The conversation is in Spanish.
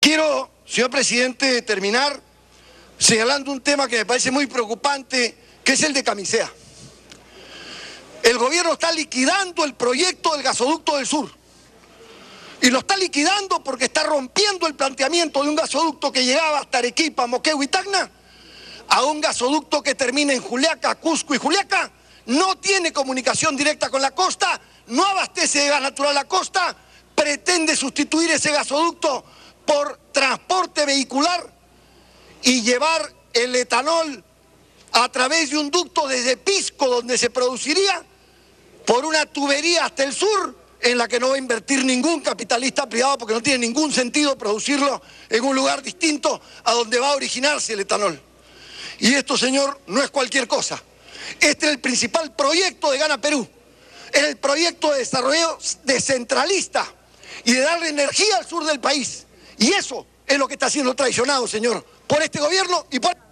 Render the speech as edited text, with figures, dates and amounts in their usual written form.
Quiero, señor presidente, terminar señalando un tema que me parece muy preocupante, que es el de Camisea. El gobierno está liquidando el proyecto del gasoducto del sur. Y lo está liquidando porque está rompiendo el planteamiento de un gasoducto que llegaba hasta Arequipa, Moquegua y Tacna, a un gasoducto que termina en Juliaca, Cusco y Juliaca. No tiene comunicación directa con la costa, no abastece de gas natural la costa, pretende sustituir ese gasoducto por transporte vehicular y llevar el etanol a través de un ducto desde Pisco, donde se produciría, por una tubería hasta el sur, en la que no va a invertir ningún capitalista privado porque no tiene ningún sentido producirlo en un lugar distinto a donde va a originarse el etanol. Y esto, señor, no es cualquier cosa. Este es el principal proyecto de Gana Perú. Es el proyecto de desarrollo descentralista y de darle energía al sur del país. Y eso es lo que está siendo traicionado, señor, por este gobierno y por...